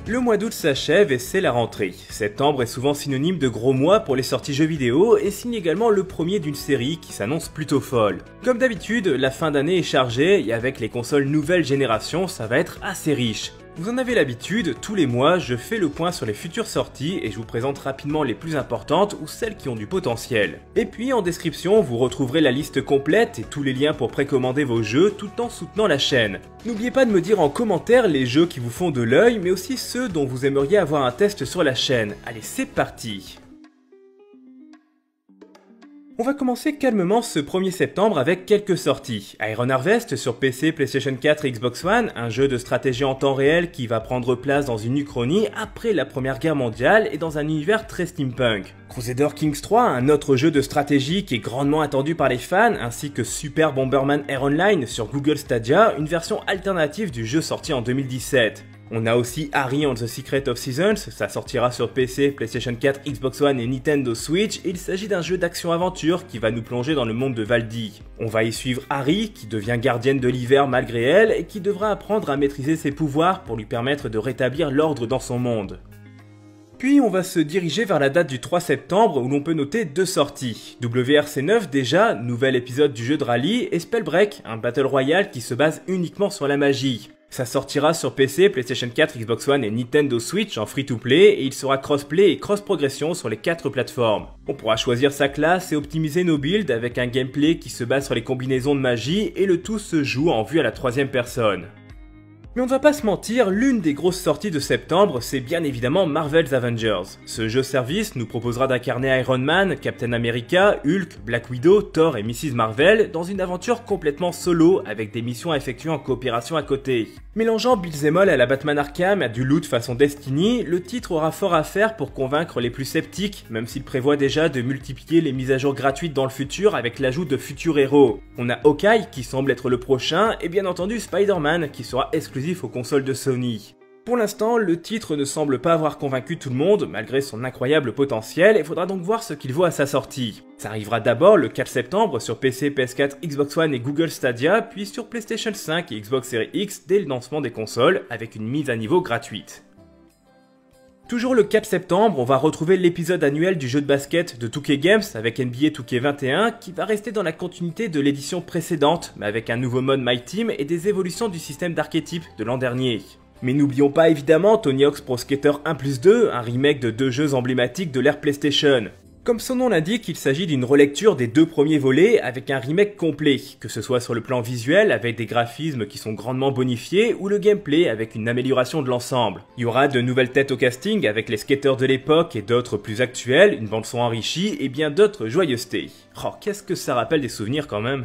Le mois d'août s'achève et c'est la rentrée. Septembre est souvent synonyme de gros mois pour les sorties jeux vidéo et signe également le premier d'une série qui s'annonce plutôt folle. Comme d'habitude, la fin d'année est chargée et avec les consoles nouvelle génération, ça va être assez riche. Vous en avez l'habitude, tous les mois, je fais le point sur les futures sorties et je vous présente rapidement les plus importantes ou celles qui ont du potentiel. Et puis en description, vous retrouverez la liste complète et tous les liens pour précommander vos jeux tout en soutenant la chaîne. N'oubliez pas de me dire en commentaire les jeux qui vous font de l'œil, mais aussi ceux dont vous aimeriez avoir un test sur la chaîne. Allez, c'est parti! On va commencer calmement ce 1er septembre avec quelques sorties. Iron Harvest sur PC, PlayStation 4 et Xbox One, un jeu de stratégie en temps réel qui va prendre place dans une Uchronie après la Première Guerre mondiale et dans un univers très steampunk. Crusader Kings 3, un autre jeu de stratégie qui est grandement attendu par les fans, ainsi que Super Bomberman Air Online sur Google Stadia, une version alternative du jeu sorti en 2017. On a aussi Harry and the Secret of Seasons, ça sortira sur PC, PlayStation 4, Xbox One et Nintendo Switch, et il s'agit d'un jeu d'action-aventure qui va nous plonger dans le monde de Valdi. On va y suivre Harry, qui devient gardienne de l'hiver malgré elle, et qui devra apprendre à maîtriser ses pouvoirs pour lui permettre de rétablir l'ordre dans son monde. Puis on va se diriger vers la date du 3 septembre où l'on peut noter deux sorties. WRC 9 déjà, nouvel épisode du jeu de rallye, et Spellbreak, un battle royale qui se base uniquement sur la magie. Ça sortira sur PC, PlayStation 4, Xbox One et Nintendo Switch en free-to-play et il sera cross-play et cross-progression sur les 4 plateformes. On pourra choisir sa classe et optimiser nos builds avec un gameplay qui se base sur les combinaisons de magie et le tout se joue en vue à la 3e personne. Mais on ne va pas se mentir, l'une des grosses sorties de septembre, c'est bien évidemment Marvel's Avengers. Ce jeu service nous proposera d'incarner Iron Man, Captain America, Hulk, Black Widow, Thor et Mrs Marvel dans une aventure complètement solo avec des missions à effectuer en coopération à côté. Mélangeant Beelzebub à la Batman Arkham à du loot façon Destiny, le titre aura fort à faire pour convaincre les plus sceptiques, même s'il prévoit déjà de multiplier les mises à jour gratuites dans le futur avec l'ajout de futurs héros. On a Hawkeye qui semble être le prochain et bien entendu Spider-Man qui sera exclusif aux consoles de Sony. Pour l'instant, le titre ne semble pas avoir convaincu tout le monde, malgré son incroyable potentiel, et faudra donc voir ce qu'il vaut à sa sortie. Ça arrivera d'abord le 4 septembre sur PC, PS4, Xbox One et Google Stadia, puis sur PlayStation 5 et Xbox Series X dès le lancement des consoles, avec une mise à niveau gratuite. Toujours le 4 septembre, on va retrouver l'épisode annuel du jeu de basket de 2K Games avec NBA 2K21 qui va rester dans la continuité de l'édition précédente, mais avec un nouveau mode My Team et des évolutions du système d'archétype de l'an dernier. Mais n'oublions pas évidemment Tony Hawk's Pro Skater 1+2, un remake de 2 jeux emblématiques de l'ère PlayStation. Comme son nom l'indique, il s'agit d'une relecture des 2 premiers volets avec un remake complet, que ce soit sur le plan visuel avec des graphismes qui sont grandement bonifiés ou le gameplay avec une amélioration de l'ensemble. Il y aura de nouvelles têtes au casting avec les skaters de l'époque et d'autres plus actuels, une bande son enrichie et bien d'autres joyeusetés. Oh, qu'est-ce que ça rappelle des souvenirs quand même.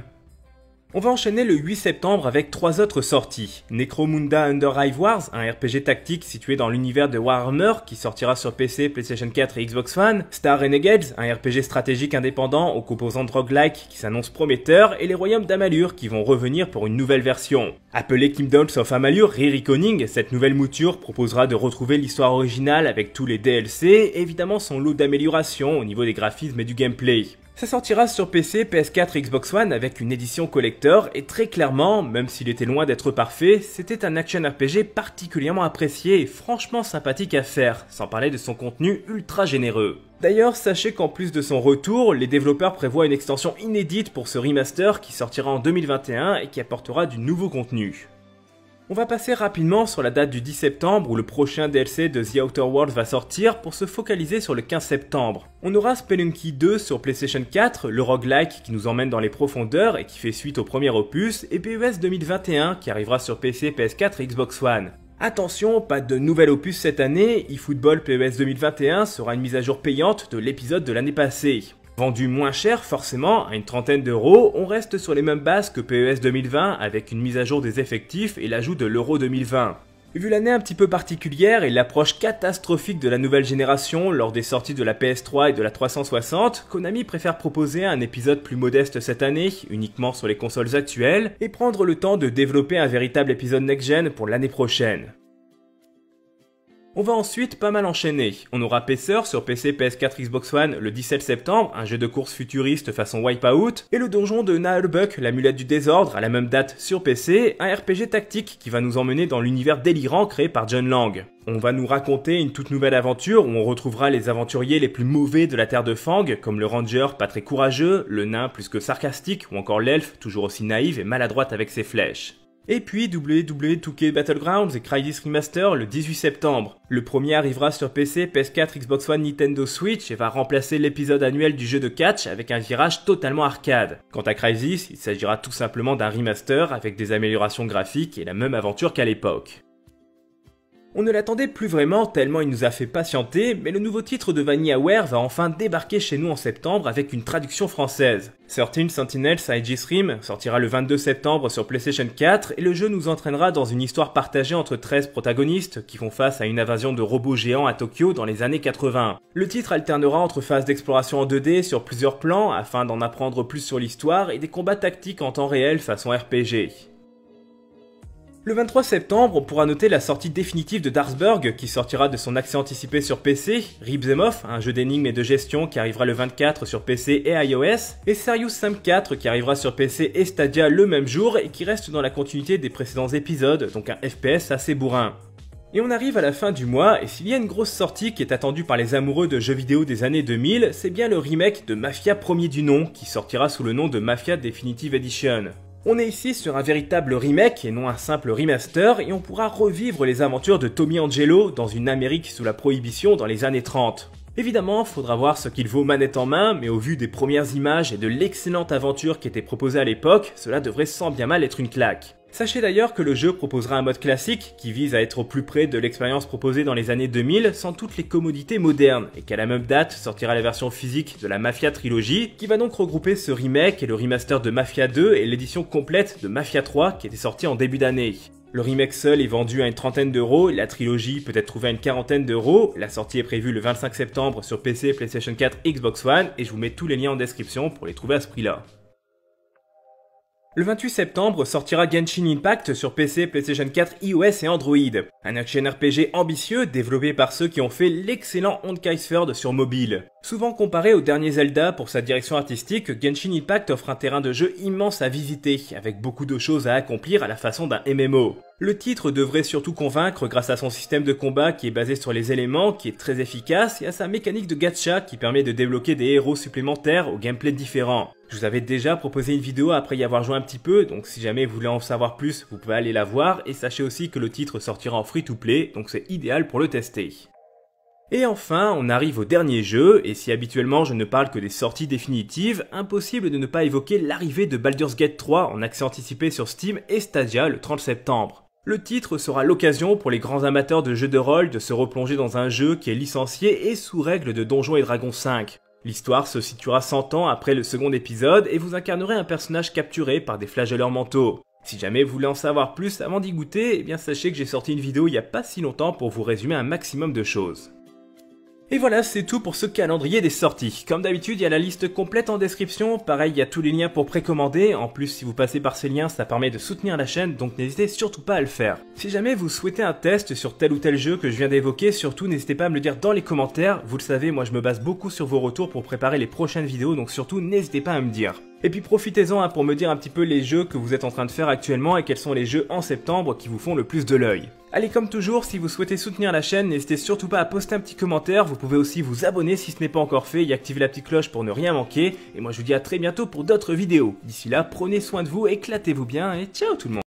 On va enchaîner le 8 septembre avec 3 autres sorties. Necromunda Under Hive Wars, un RPG tactique situé dans l'univers de Warhammer qui sortira sur PC, PlayStation 4 et Xbox One. Star Renegades, un RPG stratégique indépendant aux composantes roguelike qui s'annonce prometteur, et les royaumes d'Amalur qui vont revenir pour une nouvelle version. Appelé Kingdoms of Amalur Re-Reckoning, cette nouvelle mouture proposera de retrouver l'histoire originale avec tous les DLC et évidemment son lot d'améliorations au niveau des graphismes et du gameplay. Ça sortira sur PC, PS4 et Xbox One avec une édition collector et très clairement, même s'il était loin d'être parfait, c'était un action RPG particulièrement apprécié et franchement sympathique à faire, sans parler de son contenu ultra généreux. D'ailleurs, sachez qu'en plus de son retour, les développeurs prévoient une extension inédite pour ce remaster qui sortira en 2021 et qui apportera du nouveau contenu. On va passer rapidement sur la date du 10 septembre où le prochain DLC de The Outer Worlds va sortir pour se focaliser sur le 15 septembre. On aura Spelunky 2 sur PlayStation 4, le roguelike qui nous emmène dans les profondeurs et qui fait suite au premier opus, et PES 2021 qui arrivera sur PC, PS4 et Xbox One. Attention, pas de nouvel opus cette année, eFootball PES 2021 sera une mise à jour payante de l'épisode de l'année passée. Vendu moins cher forcément, à une trentaine d'euros, on reste sur les mêmes bases que PES 2020 avec une mise à jour des effectifs et l'ajout de l'Euro 2020. Vu l'année un petit peu particulière et l'approche catastrophique de la nouvelle génération lors des sorties de la PS3 et de la 360, Konami préfère proposer un épisode plus modeste cette année, uniquement sur les consoles actuelles, et prendre le temps de développer un véritable épisode next-gen pour l'année prochaine. On va ensuite pas mal enchaîner. On aura Pacer sur PC, PS4, Xbox One le 17 septembre, un jeu de course futuriste façon Wipeout, et le donjon de Naheulbeuk, l'amulette du désordre, à la même date sur PC, un RPG tactique qui va nous emmener dans l'univers délirant créé par John Lang. On va nous raconter une toute nouvelle aventure où on retrouvera les aventuriers les plus mauvais de la terre de Fang, comme le ranger pas très courageux, le nain plus que sarcastique, ou encore l'elfe toujours aussi naïve et maladroite avec ses flèches. Et puis WWE 2K Battlegrounds et Crysis Remaster le 18 septembre. Le premier arrivera sur PC, PS4, Xbox One, Nintendo Switch et va remplacer l'épisode annuel du jeu de catch avec un virage totalement arcade. Quant à Crysis, il s'agira tout simplement d'un remaster avec des améliorations graphiques et la même aventure qu'à l'époque. On ne l'attendait plus vraiment tellement il nous a fait patienter, mais le nouveau titre de VanillaWare va enfin débarquer chez nous en septembre avec une traduction française. 13 Sentinels Aegis Rim sortira le 22 septembre sur PlayStation 4 et le jeu nous entraînera dans une histoire partagée entre 13 protagonistes qui font face à une invasion de robots géants à Tokyo dans les années 80. Le titre alternera entre phases d'exploration en 2D sur plusieurs plans afin d'en apprendre plus sur l'histoire et des combats tactiques en temps réel façon RPG. Le 23 septembre, on pourra noter la sortie définitive de Darksburg qui sortira de son accès anticipé sur PC, Rip Them Off, un jeu d'énigmes et de gestion qui arrivera le 24 sur PC et iOS, et Serious Sam 4 qui arrivera sur PC et Stadia le même jour et qui reste dans la continuité des précédents épisodes, donc un FPS assez bourrin. Et on arrive à la fin du mois, et s'il y a une grosse sortie qui est attendue par les amoureux de jeux vidéo des années 2000, c'est bien le remake de Mafia premier du nom, qui sortira sous le nom de Mafia Definitive Edition. On est ici sur un véritable remake et non un simple remaster, et on pourra revivre les aventures de Tommy Angelo dans une Amérique sous la prohibition dans les années 30. Évidemment, faudra voir ce qu'il vaut manette en main, mais au vu des premières images et de l'excellente aventure qui était proposée à l'époque, cela devrait sans bien mal être une claque. Sachez d'ailleurs que le jeu proposera un mode classique qui vise à être au plus près de l'expérience proposée dans les années 2000 sans toutes les commodités modernes et qu'à la même date sortira la version physique de la Mafia Trilogy qui va donc regrouper ce remake et le remaster de Mafia 2 et l'édition complète de Mafia 3 qui était sortie en début d'année. Le remake seul est vendu à une trentaine d'euros, la trilogie peut être trouvée à une quarantaine d'euros, la sortie est prévue le 25 septembre sur PC, PlayStation 4, Xbox One et je vous mets tous les liens en description pour les trouver à ce prix-là. Le 28 septembre sortira Genshin Impact sur PC, PlayStation 4, iOS et Android. Un action RPG ambitieux développé par ceux qui ont fait l'excellent Honkai Sword sur mobile. Souvent comparé au dernier Zelda pour sa direction artistique, Genshin Impact offre un terrain de jeu immense à visiter, avec beaucoup de choses à accomplir à la façon d'un MMO. Le titre devrait surtout convaincre grâce à son système de combat qui est basé sur les éléments, qui est très efficace, et à sa mécanique de gacha qui permet de débloquer des héros supplémentaires au gameplay différent. Je vous avais déjà proposé une vidéo après y avoir joué un petit peu, donc si jamais vous voulez en savoir plus, vous pouvez aller la voir, et sachez aussi que le titre sortira en free-to-play, donc c'est idéal pour le tester. Et enfin, on arrive au dernier jeu, et si habituellement je ne parle que des sorties définitives, impossible de ne pas évoquer l'arrivée de Baldur's Gate 3 en accès anticipé sur Steam et Stadia le 30 septembre. Le titre sera l'occasion pour les grands amateurs de jeux de rôle de se replonger dans un jeu qui est licencié et sous règle de Donjons et Dragons 5. L'histoire se situera 100 ans après le second épisode et vous incarnerez un personnage capturé par des flagelleurs mentaux. Si jamais vous voulez en savoir plus avant d'y goûter, eh bien sachez que j'ai sorti une vidéo il n'y a pas si longtemps pour vous résumer un maximum de choses. Et voilà, c'est tout pour ce calendrier des sorties. Comme d'habitude, il y a la liste complète en description. Pareil, il y a tous les liens pour précommander. En plus, si vous passez par ces liens, ça permet de soutenir la chaîne, donc n'hésitez surtout pas à le faire. Si jamais vous souhaitez un test sur tel ou tel jeu que je viens d'évoquer, surtout n'hésitez pas à me le dire dans les commentaires. Vous le savez, moi je me base beaucoup sur vos retours pour préparer les prochaines vidéos, donc surtout n'hésitez pas à me dire. Et puis profitez-en pour me dire un petit peu les jeux que vous êtes en train de faire actuellement et quels sont les jeux en septembre qui vous font le plus de l'œil. Allez, comme toujours, si vous souhaitez soutenir la chaîne, n'hésitez surtout pas à poster un petit commentaire, vous pouvez aussi vous abonner si ce n'est pas encore fait et activer la petite cloche pour ne rien manquer. Et moi je vous dis à très bientôt pour d'autres vidéos. D'ici là, prenez soin de vous, éclatez-vous bien et ciao tout le monde.